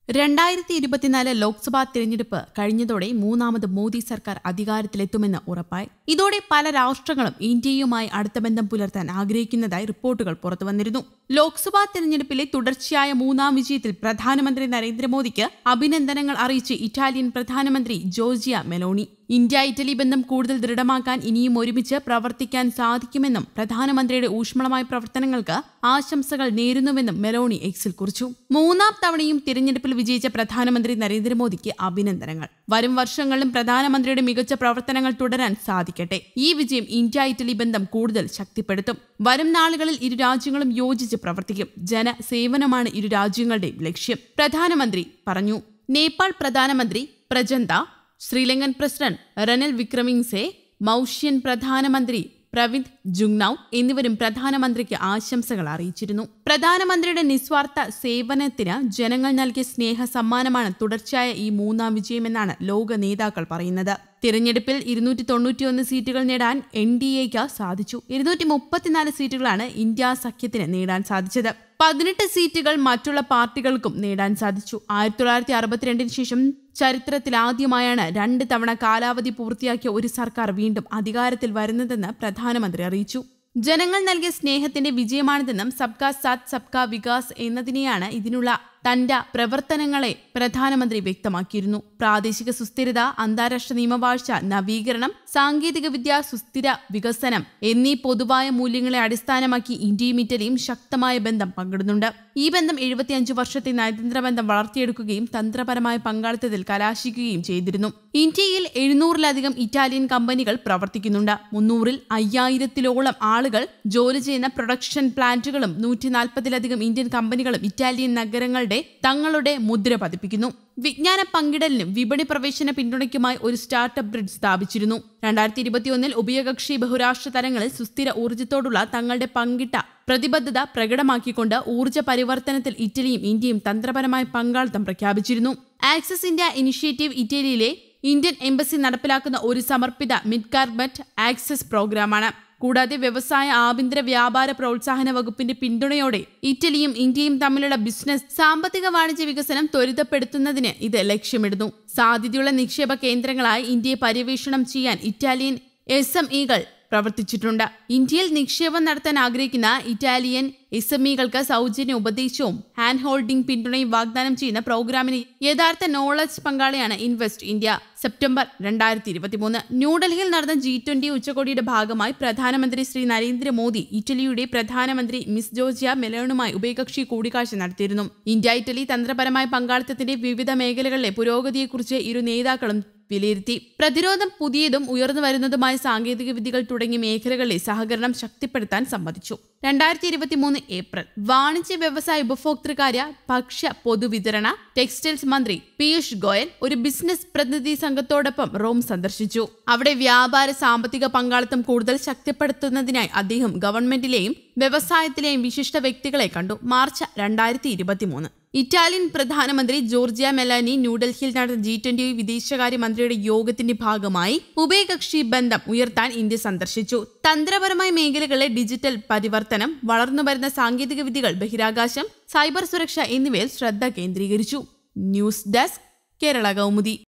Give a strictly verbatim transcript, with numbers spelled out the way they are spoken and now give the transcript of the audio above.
രണ്ടായിരത്തി ഇരുപത്തിനാല് ലോക്സഭാ തിരഞ്ഞെടുപ്പ് കഴിഞ്ഞതോടെ മൂന്നാമത് മോദി സർക്കാർ അധികാരത്തിലെത്തുമെന്ന് ഉറപ്പായി. ഇതോടെ പല രാഷ്ട്രങ്ങളും ഇന്ത്യയുമായി അടുത്ത ബന്ധം പുലർത്താൻ ആഗ്രഹിക്കുന്നതായി റിപ്പോർട്ടുകൾ പുറത്തുവന്നിരുന്നു. ലോക്സഭാ തിരഞ്ഞെടുപ്പിലെ തുടർച്ചയായ മൂന്നാം വിജയത്തിൽ പ്രധാനമന്ത്രി നരേന്ദ്രമോദിക്ക് അഭിനന്ദനങ്ങൾ അറിയിച്ച് ഇറ്റാലിയൻ പ്രധാനമന്ത്രി ജോർജിയ മെലോണി. ഇന്ത്യ ഇറ്റലി ബന്ധം കൂടുതൽ ദൃഢമാക്കാൻ ഇനിയും ഒരുമിച്ച് പ്രവർത്തിക്കാൻ സാധിക്കുമെന്നും പ്രധാനമന്ത്രിയുടെ ഊഷ്മളമായ പ്രവർത്തനങ്ങൾക്ക് ആശംസകൾ നേരുന്നുവെന്നും മെലോണി എക്സിൽ കുറിച്ചു. മൂന്നാം തവണയും തിരഞ്ഞെടുപ്പിൽ വിജയിച്ച പ്രധാനമന്ത്രി നരേന്ദ്രമോദിക്ക് അഭിനന്ദനങ്ങൾ. വരും വർഷങ്ങളിലും പ്രധാനമന്ത്രിയുടെ മികച്ച പ്രവർത്തനങ്ങൾ തുടരാൻ സാധിക്കട്ടെ. ഈ വിജയം ഇന്ത്യ ഇറ്റലി ബന്ധം കൂടുതൽ ശക്തിപ്പെടുത്തും. വരും നാളുകളിൽ ഇരു രാജ്യങ്ങളും യോജിച്ച് പ്രവർത്തിക്കും. ജനസേവനമാണ് ഇരു രാജ്യങ്ങളുടെയും ലക്ഷ്യം, പ്രധാനമന്ത്രി പറഞ്ഞു. നേപ്പാൾ പ്രധാനമന്ത്രി പ്രചണ്ഡ, ശ്രീലങ്കൻ പ്രസിഡന്റ് റനിൽ വിക്രമസിംഘെ, മൗഷ്യൻ പ്രധാനമന്ത്രി പ്രവിന്ദ് ജുഗ്നൌത്ത് എന്നിവരും പ്രധാനമന്ത്രിക്ക് ആശംസകൾ അറിയിച്ചിരുന്നു. പ്രധാനമന്ത്രിയുടെ നിസ്വാർത്ഥ സേവനത്തിന് ജനങ്ങൾ നൽകിയ സ്നേഹ സമ്മാനമാണ് തുടർച്ചയായ ഈ മൂന്നാം വിജയമെന്നാണ് ലോക നേതാക്കൾ പറയുന്നത്. തിരഞ്ഞെടുപ്പിൽ ഇരുന്നൂറ്റി തൊണ്ണൂറ്റിയൊന്ന് സീറ്റുകൾ നേടാൻ എൻ ഡി എക്ക് സാധിച്ചു. ഇരുന്നൂറ്റി മുപ്പത്തിനാല് സീറ്റുകളാണ് ഇന്ത്യ സഖ്യത്തിന് നേടാൻ സാധിച്ചത്. പതിനെട്ട് സീറ്റുകൾ മറ്റുള്ള പാർട്ടികൾക്കും നേടാൻ സാധിച്ചു. ആയിരത്തി തൊള്ളായിരത്തി അറുപത്തിരണ്ടിന് ശേഷം ചരിത്രത്തിലാദ്യമായാണ് രണ്ട് തവണ കാലാവധി പൂർത്തിയാക്കിയ ഒരു സർക്കാർ വീണ്ടും അധികാരത്തിൽ വരുന്നതെന്ന് പ്രധാനമന്ത്രി അറിയിച്ചു. ജനങ്ങൾ നൽകിയ സ്നേഹത്തിന്റെ വിജയമാണിതെന്നും സബ്കാ സാത്ത് സബ്കാ വികാസ് എന്നതിനെയാണ് ഇതിനുള്ള തന്റെ പ്രവർത്തനങ്ങളെ പ്രധാനമന്ത്രി വ്യക്തമാക്കിയിരുന്നു. പ്രാദേശിക സുസ്ഥിരത, അന്താരാഷ്ട്ര നിയമവാഴ്ച, നവീകരണം, സാങ്കേതികവിദ്യ, സുസ്ഥിര വികസനം എന്നീ പൊതുവായ മൂല്യങ്ങളെ അടിസ്ഥാനമാക്കി ഇന്ത്യയും ഇറ്റലിയും ശക്തമായ ബന്ധം പങ്കിടുന്നുണ്ട്. ഈ ബന്ധം എഴുപത്തിയഞ്ചു വർഷത്തെ നയതന്ത്ര ബന്ധം വളർത്തിയെടുക്കുകയും തന്ത്രപരമായ പങ്കാളിത്തത്തിൽ കലാശിക്കുകയും ചെയ്തിരുന്നു. ഇന്ത്യയിൽ എഴുന്നൂറിലധികം ഇറ്റാലിയൻ കമ്പനികൾ പ്രവർത്തിക്കുന്നുണ്ട്. മുന്നൂറിൽ അയ്യായിരത്തിലോളം ആളുകൾ ജോലി ചെയ്യുന്ന പ്രൊഡക്ഷൻ പ്ലാന്റുകളും നൂറ്റി നാൽപ്പതിലധികം ഇന്ത്യൻ കമ്പനികളും ഇറ്റാലിയൻ നഗരങ്ങളുടെ തങ്ങളുടെ മുദ്ര പതിപ്പിക്കുന്നു. വിജ്ഞാന പങ്കിടലിനും വിപണി പ്രവേശന പിന്തുണയ്ക്കുമായി ഒരു സ്റ്റാർട്ടപ്പ് ഗ്രിഡ് സ്ഥാപിച്ചിരുന്നു. രണ്ടായിരത്തി ഇരുപത്തിയൊന്നിൽ ഉഭയകക്ഷി ബഹുരാഷ്ട്ര തലങ്ങളിൽ സുസ്ഥിര ഊർജ്ജത്തോടുള്ള തങ്ങളുടെ പങ്കിട്ട പ്രതിബദ്ധത പ്രകടമാക്കിക്കൊണ്ട് ഊർജ്ജ പരിവർത്തനത്തിൽ ഇറ്റലിയും ഇന്ത്യയും തന്ത്രപരമായ പങ്കാളിത്തം പ്രഖ്യാപിച്ചിരുന്നു. ആക്സസ് ഇന്ത്യ ഇനിഷ്യേറ്റീവ് ഇറ്റലിയിലെ ഇന്ത്യൻ എംബസി നടപ്പിലാക്കുന്ന ഒരു സമർപ്പിത മിഡ് കാർബറ്റ് ആക്സസ് പ്രോഗ്രാമാണ്. കൂടാതെ വ്യവസായ ആഭ്യന്തര വ്യാപാര പ്രോത്സാഹന വകുപ്പിന്റെ പിന്തുണയോടെ ഇറ്റലിയും ഇന്ത്യയും തമ്മിലുള്ള ബിസിനസ്, സാമ്പത്തിക വാണിജ്യ വികസനം ത്വരിതപ്പെടുത്തുന്നതിന് ഇത് ലക്ഷ്യമിടുന്നു. സാധ്യതയുള്ള നിക്ഷേപ കേന്ദ്രങ്ങളായി ഇന്ത്യയെ പര്യവേഷണം ചെയ്യാൻ ഇറ്റാലിയൻ എസ് എം ഇകൾ പ്രവർത്തിച്ചിട്ടുണ്ട്. ഇന്ത്യയിൽ നിക്ഷേപം നടത്താൻ ആഗ്രഹിക്കുന്ന ഇറ്റാലിയൻ എസ് എം ഇകൾക്ക് സൗജന്യ ഉപദേശവും ഹാൻഡ് ഹോൾഡിംഗ് പിന്തുണയും വാഗ്ദാനം ചെയ്യുന്ന പ്രോഗ്രാമിന് യഥാർത്ഥ നോളജ് പങ്കാളിയാണ് ഇൻവെസ്റ്റ് ഇന്ത്യ. സെപ്റ്റംബർ രണ്ടായിരത്തി ഇരുപത്തിമൂന്ന് ന്യൂഡൽഹിയിൽ നടന്ന ജി ട്വന്റി ഉച്ചകോടിയുടെ ഭാഗമായി പ്രധാനമന്ത്രി ശ്രീ നരേന്ദ്രമോദി ഇറ്റലിയുടെ പ്രധാനമന്ത്രി മിസ് ജോർജിയ മെലോണുമായി ഉഭയകക്ഷി കൂടിക്കാഴ്ച നടത്തിയിരുന്നു. ഇന്ത്യ ഇറ്റലി തന്ത്രപരമായ പങ്കാളിത്തത്തിന്റെ വിവിധ മേഖലകളിലെ പുരോഗതിയെക്കുറിച്ച് ഇരു നേതാക്കളും വിലയിരുത്തി. പ്രതിരോധം, പുതിയതും ഉയർന്നു വരുന്നതുമായ സാങ്കേതിക വിദ്യകൾ തുടങ്ങിയ മേഖലകളിലെ സഹകരണം ശക്തിപ്പെടുത്താൻ സമ്മതിച്ചു. രണ്ടായിരത്തി ഇരുപത്തിമൂന്ന് ഏപ്രിൽ വാണിജ്യ, വ്യവസായ, ഉപഭോക്തൃകാര്യ, ഭക്ഷ്യ പൊതുവിതരണ, ടെക്സ്റ്റൈൽസ് മന്ത്രി പീയൂഷ് ഗോയൽ ഒരു ബിസിനസ് പ്രതിനിധി സംഘത്തോടൊപ്പം റോം സന്ദർശിച്ചു. അവിടെ വ്യാപാര സാമ്പത്തിക പങ്കാളിത്തം കൂടുതൽ ശക്തിപ്പെടുത്തുന്നതിനായി അദ്ദേഹം ഗവൺമെന്റിലെയും വ്യവസായത്തിലെയും വിശിഷ്ട വ്യക്തികളെ കണ്ടു. മാർച്ച് രണ്ടായിരത്തി ഇരുപത്തിമൂന്ന് ഇറ്റാലിയൻ പ്രധാനമന്ത്രി ജോർജിയ മെലോനി ന്യൂഡൽഹിയിൽ നടന്ന ജി ട്വന്റി വിദേശകാര്യ മന്ത്രിയുടെ യോഗത്തിന്റെ ഭാഗമായി ഉഭയകക്ഷി ബന്ധം ഉയർത്താൻ ഇന്ത്യ സന്ദർശിച്ചു. തന്ത്രപരമായ മേഖലകളിലെ ഡിജിറ്റൽ പരിവർത്തനം, വളർന്നുവരുന്ന സാങ്കേതിക വിദ്യകൾ, ബഹിരാകാശം, സൈബർ സുരക്ഷ എന്നിവയിൽ ശ്രദ്ധ കേന്ദ്രീകരിച്ചു. News desk, Kerala Kaumudi.